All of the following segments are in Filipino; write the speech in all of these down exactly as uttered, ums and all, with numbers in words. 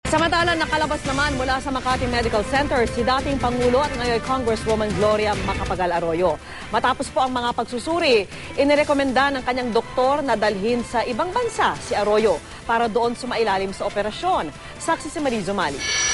Samantala, nakalabas naman mula sa Makati Medical Center si dating Pangulo at ngayon Congresswoman Gloria Macapagal Arroyo. Matapos po ang mga pagsusuri, inirekomenda ng kanyang doktor na dalhin sa ibang bansa si Arroyo para doon sumailalim sa operasyon. Saksi si Marizo Mali.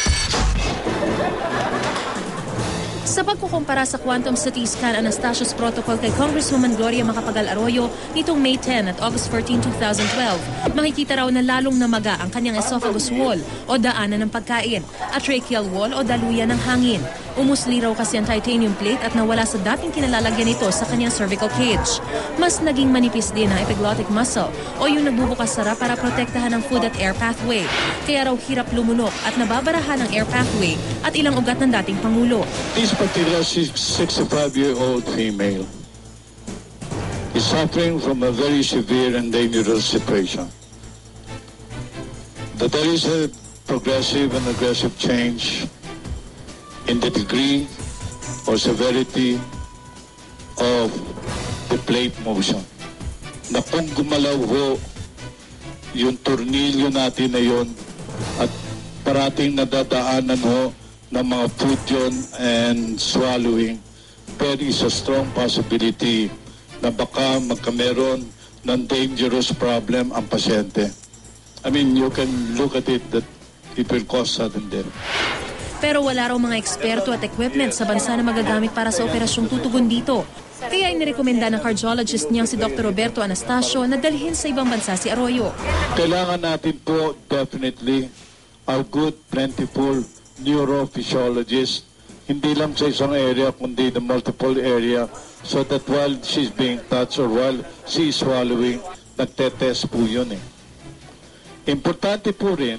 Sa pagkukumpara sa quantum C T scan Anastasios protocol kay Congresswoman Gloria Macapagal Arroyo nitong May tenth at August fourteenth, two thousand twelve, makikita raw na lalong namaga ang kanyang esophagus wall o daanan ng pagkain at tracheal wall o daluyan ng hangin. Umusli raw kasi ang titanium plate at nawala sa dating kinalalagyan nito sa kanyang cervical cage. Mas naging manipis din ang epiglottic muscle o yung nagbubukas sara para protektahan ang food at air pathway. Kaya raw hirap lumunok at nababarahan ang air pathway at ilang ugat ng dating Pangulo. This particular sixty-five-year-old female is suffering from a very severe and dangerous situation. That there is a progressive and aggressive change in the degree or severity of the plate motion. Na kung gumalaw ho yung tornilyo natin na yun at parating nadadaanan ho ng mga food yun and swallowing, there is a strong possibility na baka magkameron ng dangerous problem ang pasyente. I mean, you can look at it that it will cause sudden death. Pero wala raw mga eksperto at equipment sa bansa na magagamit para sa operasyong tutugon dito. Kaya inirekomenda ng cardiologist niyang si Doctor Roberto Anastasio na dalhin sa ibang bansa si Arroyo. Kailangan natin po definitely a good, plentiful neurophysiologist, hindi lang sa isang area kundi the multiple area, so that while she's being touched or while she is swallowing, nagtetest po yun eh. Importante po rin,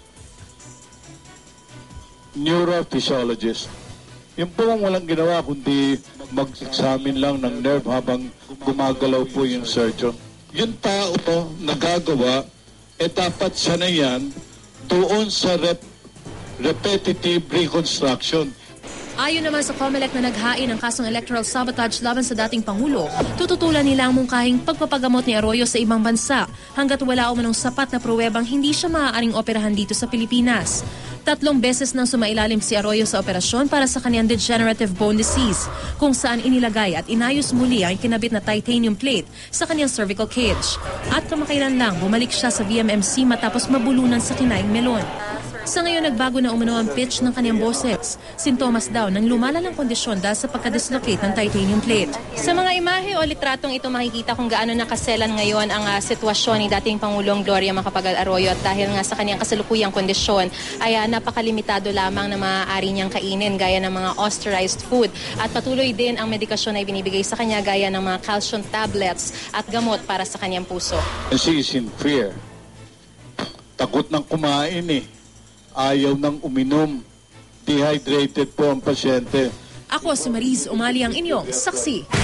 neurophysiologist. Yung po walang ginawa kundi mag-examine lang ng nerve habang gumagalaw po yung surgeon. Yung tao po nagagawa, eh dapat sanayan doon sa rep repetitive reconstruction. Ayon naman sa COMELEC na naghain ng kasong electoral sabotage laban sa dating Pangulo, tututulan nila ang mungkahing pagpapagamot ni Arroyo sa ibang bansa hanggat wala umanong sapat na pruwebang hindi siya maaaring operahan dito sa Pilipinas. Tatlong beses nang sumailalim si Arroyo sa operasyon para sa kanyang degenerative bone disease, kung saan inilagay at inayos muli ang kinabit na titanium plate sa kanyang cervical cage. At kamakailan lang, bumalik siya sa V M M C matapos mabulunan sa kinaing melon. Sa ngayon, nagbago na umano ang pitch ng kanyang boses. Sintomas daw ng lumalalang kondisyon dahil sa pagkadislocate ng titanium plate. Sa mga imahe o litratong ito, makikita kung gaano nakaselan ngayon ang uh, sitwasyon ni dating Pangulong Gloria Macapagal Arroyo at dahil nga sa kanyang kasalukuyang kondisyon ay uh, napakalimitado lamang na maaari niyang kainin gaya ng mga austerized food at patuloy din ang medikasyon na ibinibigay sa kanya gaya ng mga calcium tablets at gamot para sa kanyang puso. She is in fear. Takot ng kumain eh. Ayaw nang uminom. Dehydrated po ang pasyente. Ako si Mariz Umali ang inyong saksi.